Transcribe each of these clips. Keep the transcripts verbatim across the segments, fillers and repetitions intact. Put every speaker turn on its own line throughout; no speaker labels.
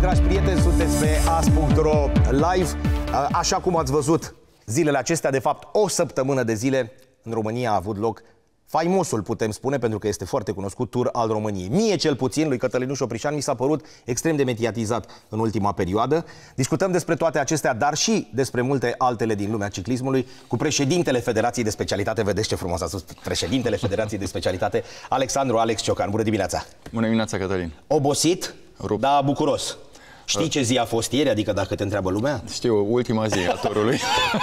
dragi prieteni, sunteți pe azi punct ro live. Așa cum ați văzut zilele acestea, de fapt o săptămână de zile, în România a avut loc faimosul, putem spune, pentru că este foarte cunoscut, tur al României. Mie, cel puțin, lui Cătălinuș Oprișan, mi s-a părut extrem de mediatizat în ultima perioadă. Discutăm despre toate acestea, dar și despre multe altele din lumea ciclismului, cu președintele Federației de Specialitate, vedeți ce frumos a spus, președintele Federației de Specialitate, Alexandru Alex Ciocan. Bună dimineața! Bună dimineața, Cătălin! Obosit, Rup. Dar bucuros. Știi ce zi a fost ieri? Adică dacă te întreabă lumea?
Știu, ultima zi a turului.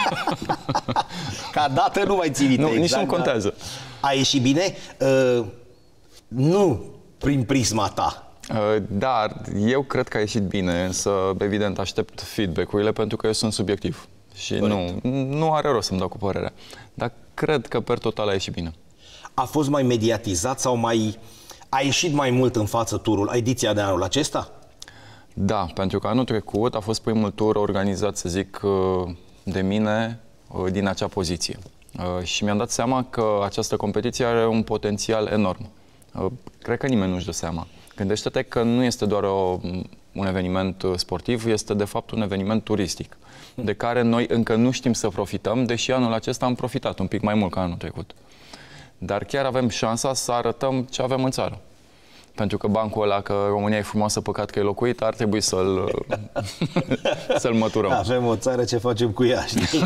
Ca dată nu mai ții minte.
Nu,
exact,
nici nu contează.
A ieșit bine? Uh, nu prin prisma ta.
Uh, dar eu cred că a ieșit bine, însă evident aștept feedback-urile pentru că eu sunt subiectiv. Și nu, nu are rost să-mi dau cu părerea. Dar cred că per total a ieșit bine.
A fost mai mediatizat sau mai... a ieșit mai mult în față turul, ediția de anul acesta?
Da, pentru că anul trecut a fost primul tur organizat, să zic, de mine din acea poziție. Și mi-am dat seama că această competiție are un potențial enorm. Cred că nimeni nu-și dă seama. Gândește-te că nu este doar o, un eveniment sportiv, este de fapt un eveniment turistic, de care noi încă nu știm să profităm, deși anul acesta am profitat un pic mai mult ca anul trecut. Dar chiar avem șansa să arătăm ce avem în țară. Pentru că bancul ăla, că România e frumoasă, păcat că e locuit, ar trebui să-l să-l măturăm.
Avem o țară, ce facem cu ea, știi?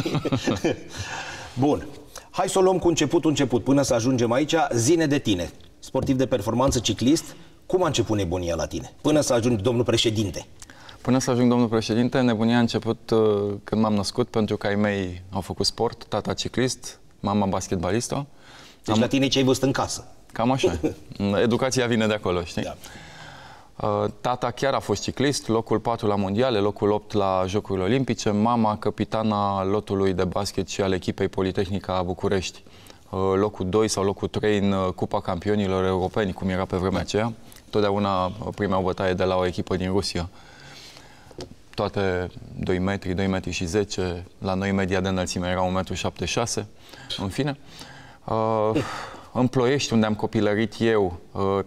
Bun. Hai să o luăm cu începutul început, până să ajungem aici. Zine de tine, sportiv de performanță, ciclist, cum a început nebunia la tine? Până să ajungi domnul președinte.
Până să ajung domnul președinte, nebunia a început uh, când m-am născut, pentru că ai mei au făcut sport, tata ciclist, mama basketbalistă.
Deci Am... la tine ce ai văzut în casă?
Cam așa. Educația vine de acolo, știi? Da. Tata chiar a fost ciclist, locul patru la mondiale, locul opt la Jocurile Olimpice, mama capitana lotului de basket și al echipei Politehnica București. Locul doi sau locul trei în Cupa Campionilor Europeni, cum era pe vremea aceea. Totdeauna primeau bătaie de la o echipă din Rusia. Toate doi metri, doi metri și zece, la noi media de înălțime era un metru șaptezeci și șase, în fine. Uh, În Ploiești, unde am copilărit eu,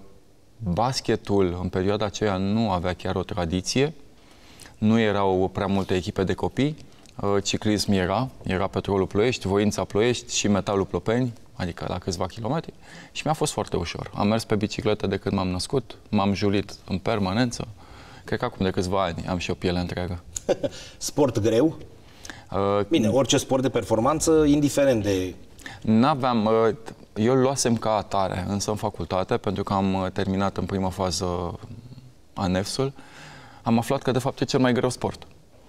basketul în perioada aceea nu avea chiar o tradiție, nu erau prea multe echipe de copii, ciclism era, era Petrolul Ploiești, Voința Ploiești și Metalul Plopeni, adică la câțiva kilometri, și mi-a fost foarte ușor. Am mers pe bicicletă de când m-am născut, m-am julit în permanență, cred că acum de câțiva ani am și o piele întreagă.
Sport greu? Bine, orice sport de performanță, indiferent de...
N-aveam... Eu luasem ca atare, însă în facultate, pentru că am terminat în prima fază ANEFS-ul, am aflat că de fapt e cel mai greu sport.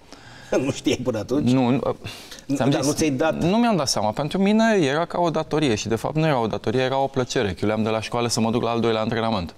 Nu știai până atunci?
Nu,
dar nu ți-ai dat...
Nu mi-am dat seama. Pentru mine era ca o datorie și de fapt nu era o datorie, era o plăcere. Chiuleam de la școală să mă duc la al doilea antrenament.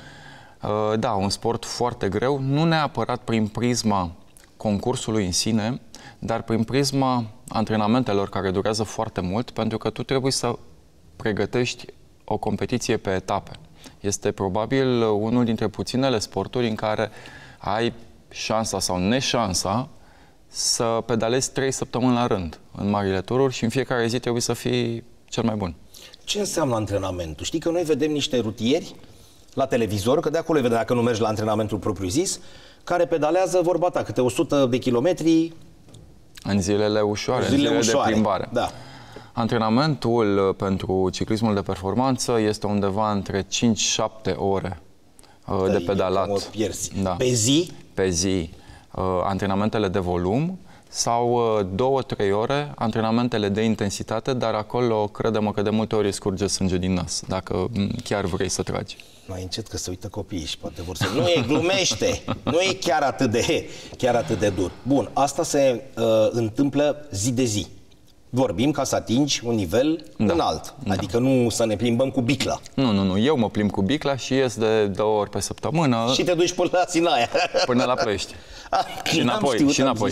Da, un sport foarte greu, nu neapărat prin prisma concursului în sine, dar prin prisma antrenamentelor care durează foarte mult, pentru că tu trebuie să pregătești o competiție pe etape. Este probabil unul dintre puținele sporturi în care ai șansa sau neșansa să pedalezi trei săptămâni la rând în marile tururi și în fiecare zi trebuie să fii cel mai bun.
Ce înseamnă antrenamentul? Știi că noi vedem niște rutieri la televizor, că de acolo îi vedem dacă nu mergi la antrenamentul propriu-zis, care pedalează, vorba ta, câte o sută de kilometri
în zilele ușoare,
zilele
în zilele
ușoare.
de plimbare.
Da.
Antrenamentul pentru ciclismul de performanță este undeva între cinci șapte ore uh, de pedalat.
Mă pierzi.
Da.
Pe zi?
Pe zi. Uh, antrenamentele de volum sau uh, două trei ore antrenamentele de intensitate, dar acolo credem că de multe ori scurge sânge din nas, dacă chiar vrei să tragi.
Mai încet că se uită copiii și poate vor să... Nu e, glumește! Nu e chiar atât de, chiar atât de dur. Bun, asta se uh, întâmplă zi de zi. Vorbim ca să atingi un nivel da. înalt. Adică da. nu să ne plimbăm cu bicla.
Nu, nu, nu. Eu mă plimb cu bicla și ies de două ori pe săptămână.
Și te duci până la Sinaia.
Până la Ploiești. Și înapoi.
Știut,
și înapoi.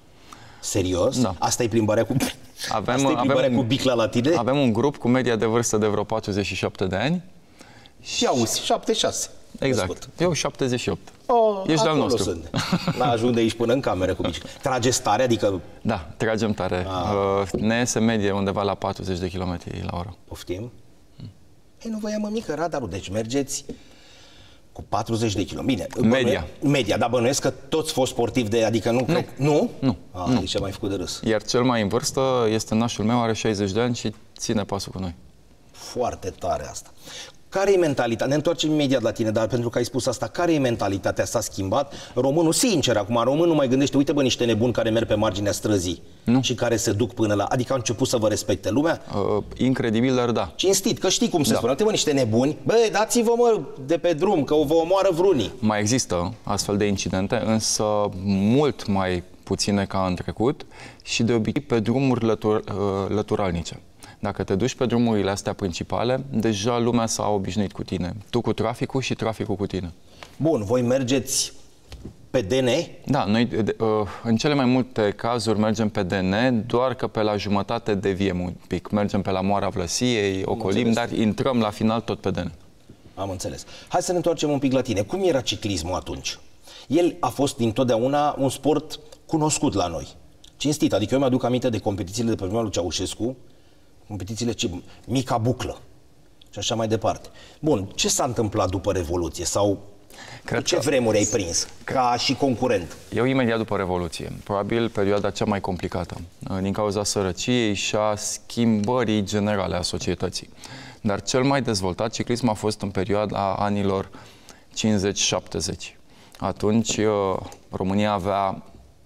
Serios?
Da.
Asta e plimbarea cu...
Avem,
Asta e plimbarea
avem
cu bicla la tine?
Avem un grup cu media de vârstă de vreo patruzeci și șapte de ani.
Și auzi, șaptezeci și șase.
Exact. Eu șaptezeci și opt.
Oh,
ești de-al nostru.
Sunt. N-ajung de aici până în cameră cu bicicleta. Trageți tare? Adică...
Da, tragem tare. Ah. Ne iese medie undeva la patruzeci de kilometri la oră.
Poftim? Hmm. Ei, nu voiam, mămică, radarul. Deci mergeți Cu patruzeci de kilometri. Bine.
Media.
Media, dar bănuiesc că toți fost sportivi de... Adică nu... Nu? Cred, nu?
Nu.
A,
nu.
deci a mai făcut de râs.
Iar cel mai în vârstă este nașul meu, are șaizeci de ani și ține pasul cu noi.
Foarte tare asta. Care e mentalitatea? Ne întoarcem imediat la tine, dar pentru că ai spus asta, care e mentalitatea? S-a schimbat? Românul, sincer, acum, românul nu mai gândește, uite bă, niște nebuni care merg pe marginea străzii
nu.
și care se duc până la... Adică au început să vă respecte lumea?
Uh, incredibil, dar da.
Cinstit, că știi cum se
da.
spune. Uite bă, niște nebuni, bă, dați-vă mă de pe drum, că vă omoară vrunii.
Mai există astfel de incidente, însă mult mai puține ca în trecut și de obicei pe drumuri lătur, uh, lăturalnice. Dacă te duci pe drumurile astea principale, deja lumea s-a obișnuit cu tine. Tu cu traficul și traficul cu tine.
Bun, voi mergeți pe D N?
Da, noi în cele mai multe cazuri mergem pe D N, doar că pe la jumătate deviem un pic. Mergem pe la Moara Vlăsiei, ocolim, dar intrăm la final tot pe D N.
Am înțeles. Hai să ne întoarcem un pic la tine. Cum era ciclismul atunci? El a fost dintotdeauna un sport cunoscut la noi. Cinstit, adică eu mi-aduc aminte de competițiile de pe vremea lui Ceaușescu, competițiile ce, mica buclă și așa mai departe. Bun, ce s-a întâmplat după Revoluție? Sau Cred ce că... vremuri ai prins ca și concurent?
Eu imediat după Revoluție, probabil perioada cea mai complicată, din cauza sărăciei și a schimbării generale a societății. Dar cel mai dezvoltat ciclism a fost în perioada anilor cincizeci șaptezeci. Atunci România avea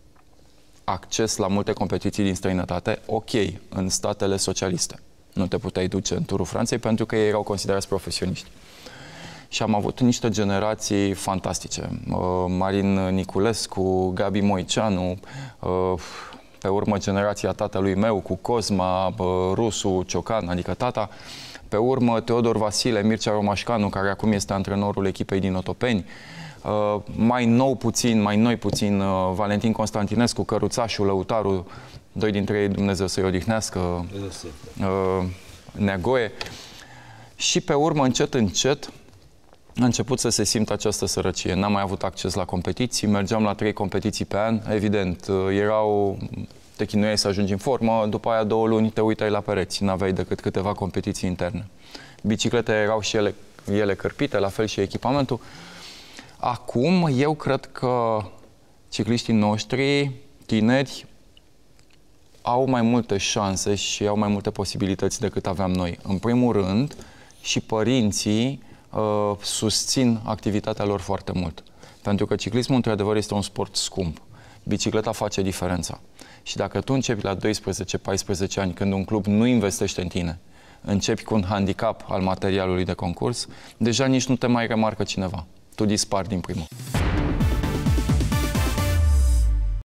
acces la multe competiții din străinătate, ok, în statele socialiste. Nu te puteai duce în Turul Franței pentru că ei erau considerați profesioniști. Și am avut niște generații fantastice. Marin Niculescu, Gabi Moiceanu, pe urmă generația tatălui meu cu Cosma, Rusu, Ciocan, adică tata. Pe urmă Teodor Vasile, Mircea Romașcanu, care acum este antrenorul echipei din Otopeni. Uh, mai nou puțin, mai noi puțin, uh, Valentin Constantinescu, Căruțașu, Lăutaru, doi dintre ei, Dumnezeu să-i odihnească, uh, Neagoe. Și pe urmă, încet, încet, a început să se simtă această sărăcie. N-am mai avut acces la competiții, mergeam la trei competiții pe an, evident, uh, erau, te chinuiai să ajungi în formă, după aia două luni te uitai la pereți, n-aveai decât câteva competiții interne. Bicicletele erau și ele, ele cărpite, la fel și echipamentul. Acum, eu cred că cicliștii noștri, tineri, au mai multe șanse și au mai multe posibilități decât aveam noi. În primul rând, și părinții uh, susțin activitatea lor foarte mult. Pentru că ciclismul, într-adevăr, este un sport scump. Bicicleta face diferența. Și dacă tu începi la doisprezece paisprezece ani, când un club nu investește în tine, începi cu un handicap al materialului de concurs, deja nici nu te mai remarcă cineva. Tu dispari din primul.